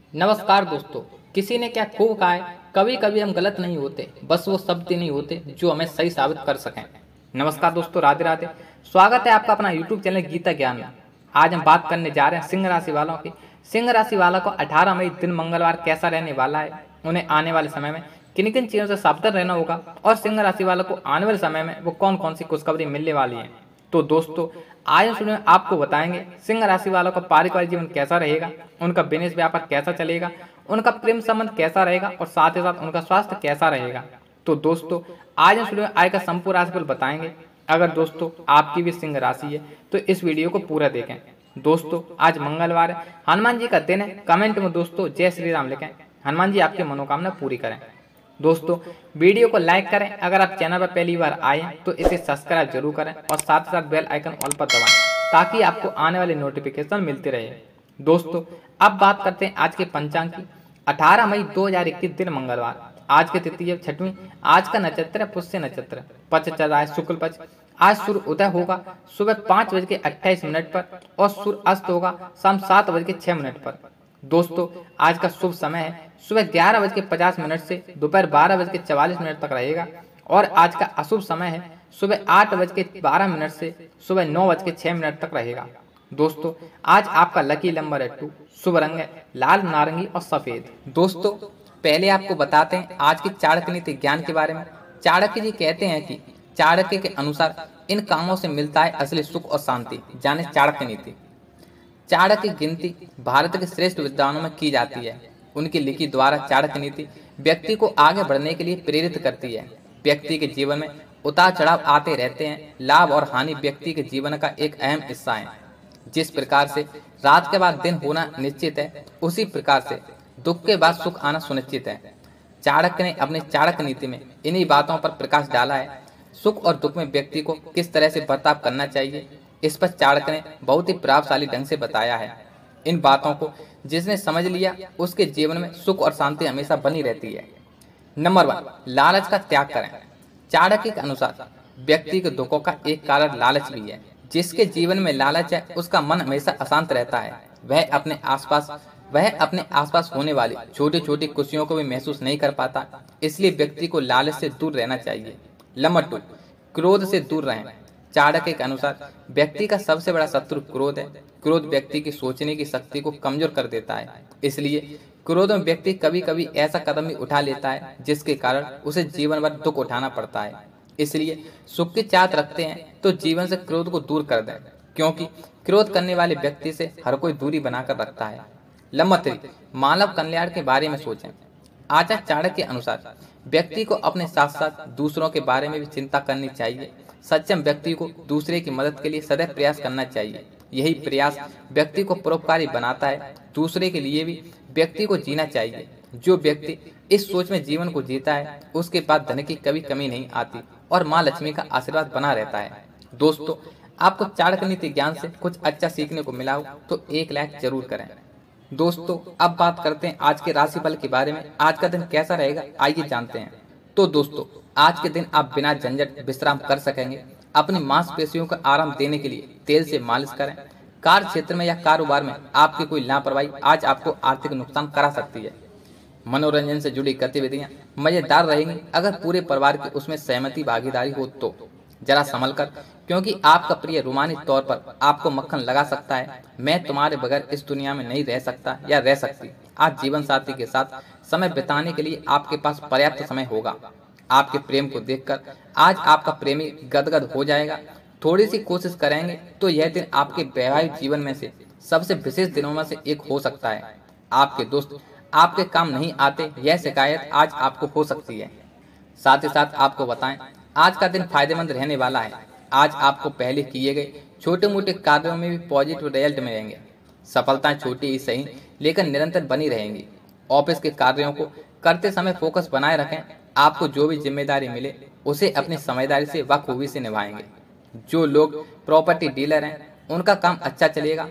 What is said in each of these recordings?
नमस्कार दोस्तों। किसी ने क्या खूब कहा है, कभी कभी हम गलत नहीं होते, बस वो शब्द नहीं होते जो हमें सही साबित कर सकें। नमस्कार दोस्तों, राधे राधे। स्वागत है आपका अपना यूट्यूब चैनल गीता ज्ञान में। आज हम बात करने जा रहे हैं सिंह राशि वालों की। सिंह राशि वालों को 18 मई दिन मंगलवार कैसा रहने वाला है, उन्हें आने वाले समय में किन किन चीज़ों से सावधान रहना होगा और सिंह राशि वालों को आने वाले समय में वो कौन कौन सी खुशखबरी मिलने वाली है। तो दोस्तों, आज हम वीडियो में आपको बताएंगे सिंह राशि वालों का पारिवारिक जीवन कैसा रहेगा, उनका बिजनेस व्यापार कैसा चलेगा, उनका प्रेम संबंध कैसा रहेगा और साथ ही साथ उनका स्वास्थ्य कैसा रहेगा। तो दोस्तों, आज हम वीडियो में आय का संपूर्ण राशिफल बताएंगे। अगर दोस्तों आपकी भी सिंह राशि है तो इस वीडियो को पूरा देखें। दोस्तों, आज मंगलवार है, हनुमान जी का दिन है। कमेंट में दोस्तों जय श्री राम लिखें, हनुमान जी आपकी मनोकामना पूरी करें। दोस्तों, वीडियो को लाइक करें। अगर आप चैनल पर पहली बार आए हैं तो इसे सब्सक्राइब जरूर करें और साथ ही साथ बेल आइकन ऑल पर दबाएं ताकि आपको आने वाले नोटिफिकेशन मिलते रहे। दोस्तों, अब बात करते हैं आज के पंचांग की। 18 मई 2021 दिन मंगलवार। आज की तिथि है छठवीं। आज का नक्षत्र है पुष्य नक्षत्र। पक्ष चल रहा है शुक्ल पक्ष। आज सूर्य उदय होगा सुबह 5:28 पर और सूर्य अस्त होगा शाम 7:06 पर। दोस्तों, आज का शुभ समय है सुबह 11:50 से दोपहर 12:44 तक रहेगा और आज का अशुभ समय है सुबह 8:12 से सुबह 9:06 तक रहेगा। दोस्तों, आज आपका लकी नंबर है 2। शुभ रंग है लाल, नारंगी और सफेद। दोस्तों, पहले आपको बताते हैं आज की चाणक्य नीति ज्ञान के बारे में। चाणक्य जी कहते हैं कि चाणक्य के अनुसार इन कामों से मिलता है असली सुख और शांति, जाने चाणक्य नीति। चाणक्य की गिनती भारत के श्रेष्ठ विद्वानों में की जाती है। उनकी लिखी द्वारा चाणक्य नीति व्यक्ति को आगे बढ़ने के लिए प्रेरित करती है। व्यक्ति के जीवन में उतार चढ़ाव आते रहते हैं। लाभ और हानि व्यक्ति के जीवन का एक अहम हिस्सा है। जिस प्रकार से रात के बाद दिन होना निश्चित है, उसी प्रकार से दुख के बाद सुख आना सुनिश्चित है। चाणक्य ने अपनी चाणक्य नीति में इन्हीं बातों पर प्रकाश डाला है। सुख और दुख में व्यक्ति को किस तरह से बर्ताव करना चाहिए, इस पर चाणक्य ने बहुत ही प्रभावशाली ढंग से बताया है। इन बातों को जिसने समझ लिया उसके जीवन में सुख और शांति हमेशा बनी रहती है। नंबर 1, लालच का त्याग करें। चाणक्य के अनुसार व्यक्ति के दुखों का एक कारण लालच भी है। जिसके जीवन में लालच है उसका मन हमेशा अशांत रहता है। वह अपने आसपास होने वाली छोटी छोटी खुशियों को भी महसूस नहीं कर पाता। इसलिए व्यक्ति को लालच से दूर रहना चाहिए। नंबर 2, क्रोध से दूर रहें। चाणक्य के अनुसार व्यक्ति का सबसे बड़ा शत्रु क्रोध है। क्रोध व्यक्ति की सोचने की शक्ति को कमजोर कर देता है। इसलिए क्रोध में व्यक्ति कभी कभी ऐसा कदम भी उठा लेता है जिसके कारण उसे जीवन भर दुख उठाना पड़ता है। इसलिए सुख की चाहत रखते हैं तो जीवन से क्रोध को दूर कर दें, क्योंकि क्रोध करने वाले व्यक्ति से हर कोई दूरी बनाकर रखता है। नंबर 3, मानव कल्याण के बारे में सोचें। आचार्य चाणक्य के अनुसार व्यक्ति को अपने साथ साथ दूसरों के बारे में भी चिंता करनी चाहिए। सक्षम व्यक्ति को दूसरे की मदद के लिए सदैव प्रयास करना चाहिए। यही प्रयास व्यक्ति को परोपकारी बनाता है। दूसरे के लिए भी व्यक्ति को जीना चाहिए। जो व्यक्ति इस सोच में जीवन को जीता है उसके पास धन की कभी कमी नहीं आती और माँ लक्ष्मी का आशीर्वाद बना रहता है। दोस्तों, आपको चाणक्य नीति ज्ञान से कुछ अच्छा सीखने को मिला हो तो एक लाइक जरूर करें। दोस्तों, अब बात करते हैं आज के राशिफल के बारे में। आज का दिन कैसा रहेगा आइए जानते हैं। तो दोस्तों, आज के दिन आप बिना झंझट विश्राम कर सकेंगे। अपनी मांसपेशियों को आराम देने के लिए तेल से मालिश करें। कार्य क्षेत्र में या कारोबार में आपकी कोई लापरवाही आज आपको आर्थिक नुकसान करा सकती है। मनोरंजन से जुड़ी गतिविधियां मजेदार रहेंगी अगर पूरे परिवार की उसमें सहमति भागीदारी हो तो। जरा संभल कर, क्योंकि आपका प्रिय रूमानी तौर पर आपको मक्खन लगा सकता है। मैं तुम्हारे बगैर इस दुनिया में नहीं रह सकता या रह सकती। आज जीवन साथी के साथ समय बिताने के लिए आपके पास पर्याप्त समय होगा। आपके प्रेम को देखकर आज आपका प्रेमी गदगद हो जाएगा। थोड़ी सी कोशिश करेंगे तो यह दिन आपके वैवाहिक जीवन में से सबसे विशेष दिनों में से एक हो सकता है। आपके दोस्त आपके काम नहीं आते, यह शिकायत आज आपको हो सकती है। साथ ही साथ आपको बताएं, आज का दिन फायदेमंद रहने वाला है। आज आपको पहले किए गए छोटे मोटे कार्यों में भी पॉजिटिव रिजल्ट मिलेंगे। सफलताएं छोटी ही सही लेकिन निरंतर बनी रहेंगी। ऑफिस के कार्यों को करते समय फोकस बनाए रखें। आपको जो भी जिम्मेदारी मिले उसे अपनी समझदारी से बखूबी से निभाएंगे। जो लोग प्रॉपर्टी डीलर हैं उनका काम अच्छा चलेगा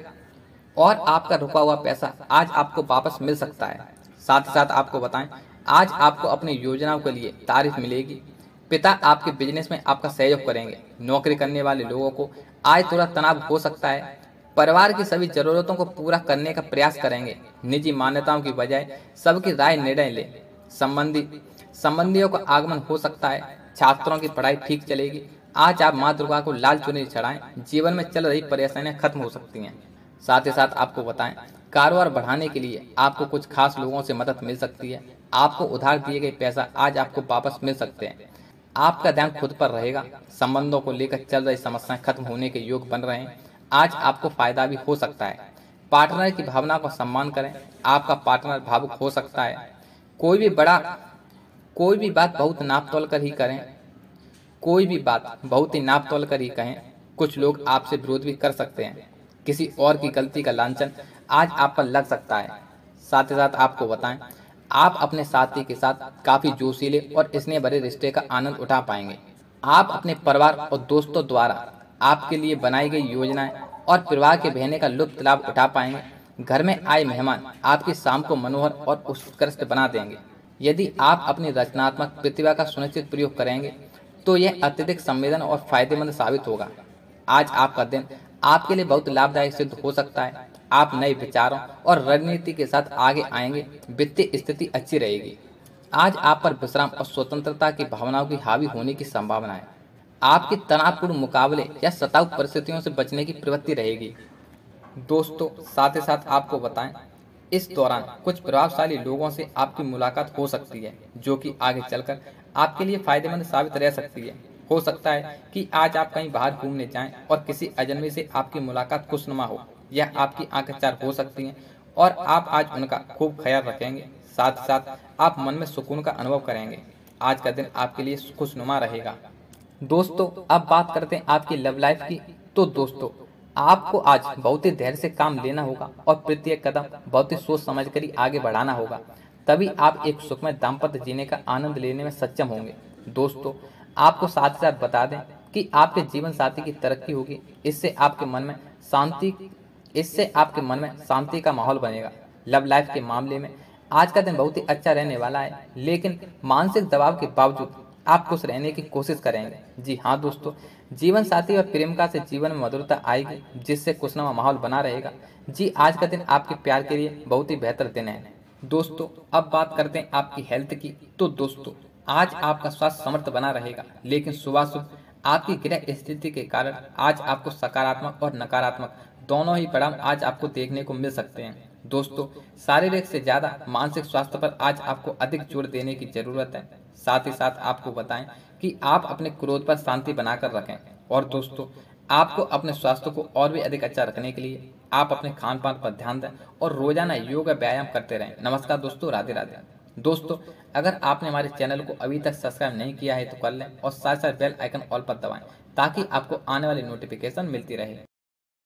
और आपका रुका हुआ पैसा आज आपको वापस मिल सकता है। साथ ही साथ आपको बताएं, आज आपको अपनी योजनाओं के लिए तारीफ मिलेगी। पिता आपके बिजनेस में आपका सहयोग करेंगे। नौकरी करने वाले लोगों को आज थोड़ा तनाव हो सकता है, परिवार की सभी जरूरतों को पूरा करने का प्रयास करेंगे। निजी मान्यताओं की बजाय सबकी राय निर्णय ले। संबंधियों का आगमन हो सकता है। छात्रों की पढ़ाई ठीक चलेगी। आज आप माँ दुर्गा को लाल चुनरी चढ़ाएं, जीवन में चल रही परेशानियां खत्म हो सकती हैं। साथ ही साथ आपको बताएं, कारोबार बढ़ाने के लिए आपको कुछ खास लोगों से मदद मिल सकती है। आपको उधार दिए गए पैसा आज आपको वापस मिल सकते हैं। आपका ध्यान खुद पर रहेगा। संबंधों को लेकर चल रही समस्याएं खत्म होने के योग बन रहे हैं। आज आपको फायदा भी हो सकता है। पार्टनर की भावना को सम्मान करें। आपका पार्टनर भावुक हो सकता है। कोई भी बात बहुत नाप तोल कर ही करें। कोई भी बात बहुत ही नाप तोल कर ही कहें। कुछ लोग आपसे विरोध भी कर सकते हैं। किसी और की गलती का लांछन आज आप पर लग सकता है। साथ ही साथ आपको बताएं, आप अपने साथी के साथ काफी जोशीले और स्नेह भरे रिश्ते का आनंद उठा पाएंगे। आप अपने परिवार और दोस्तों द्वारा आपके लिए बनाई गई योजनाएं और परिवार के बहने का लुत्फ लाभ उठा पाएंगे। घर में आए मेहमान आपकी शाम को मनोहर और उत्कृष्ट बना देंगे। यदि आप अपनी रचनात्मक प्रतिभा का सुनिश्चित प्रयोग करेंगे तो यह अत्यधिक संवेदन और फायदेमंद साबित होगा। आज आपका दिन आपके लिए बहुत लाभदायक सिद्ध हो सकता है। आप नए विचारों और रणनीति के साथ आगे आएंगे। वित्तीय स्थिति अच्छी रहेगी। आज आप पर विश्राम और स्वतंत्रता की भावनाओं की हावी होने की संभावना है। आपकी तनावपूर्ण मुकाबले या सताऊ परिस्थितियों से बचने की प्रवृत्ति रहेगी। दोस्तों, साथ ही साथ आपको बताएं, इस दौरान कुछ प्रभावशाली लोगों से आपकी मुलाकात हो सकती है, जो कि आगे चलकर आपके लिए फायदेमंद साबित रह सकती है। हो सकता है कि आज आप कहीं बाहर घूमने जाएं और किसी अजनबी से आपकी मुलाकात खुशनुमा हो। यह आपकी आंखें चार हो सकती हैं और आप आज उनका खूब ख्याल रखेंगे। साथ ही साथ आप मन में सुकून का अनुभव करेंगे। आज का दिन आपके लिए खुशनुमा रहेगा। दोस्तों, अब बात करते हैं आपकी लव लाइफ की। तो दोस्तों, आपको आज बहुत ही धैर्य से काम लेना होगा और प्रत्येक कदम बहुत ही सोच समझ कर ही आगे बढ़ाना होगा। तभी आप एक सुखमय दाम्पत्य जीने का आनंद लेने में सक्षम होंगे। दोस्तों, आपको साथ ही साथ बता दें कि आपके जीवन साथी की तरक्की होगी। इससे आपके मन में शांति का माहौल बनेगा। लव लाइफ के मामले में आज का दिन बहुत ही अच्छा रहने वाला है, लेकिन मानसिक दबाव के बावजूद आप खुश रहने की कोशिश करेंगे। जी हाँ दोस्तों, जीवन साथी और प्रेमिका से जीवन में मधुरता आएगी, जिससे खुशनुमा माहौल बना रहेगा। जी, आज का दिन आपके प्यार के लिए बहुत ही बेहतर दिन है। दोस्तों, अब बात करते हैं आपकी हेल्थ की। तो दोस्तों, आज आपका स्वास्थ्य समर्थ बना रहेगा, लेकिन सुबह सुबह आपकी ग्रह स्थिति के कारण आज आपको सकारात्मक और नकारात्मक दोनों ही परिणाम आज आपको देखने को मिल सकते हैं। दोस्तों, शारीरिक से ज्यादा मानसिक स्वास्थ्य पर आज आपको अधिक जोर देने की जरूरत है। साथ ही साथ आपको बताएं कि आप अपने क्रोध पर शांति बनाकर रखें। और दोस्तों, आपको अपने स्वास्थ्य को और भी अधिक अच्छा रखने के लिए आप अपने खान पान पर ध्यान दें और रोजाना योग व्यायाम करते रहें। नमस्कार दोस्तों, राधे राधे। दोस्तों, अगर आपने हमारे चैनल को अभी तक सब्सक्राइब नहीं किया है तो कर लें और साथ साथ बेल आइकन ऑल पर दबाएं, ताकि आपको आने वाली नोटिफिकेशन मिलती रहे।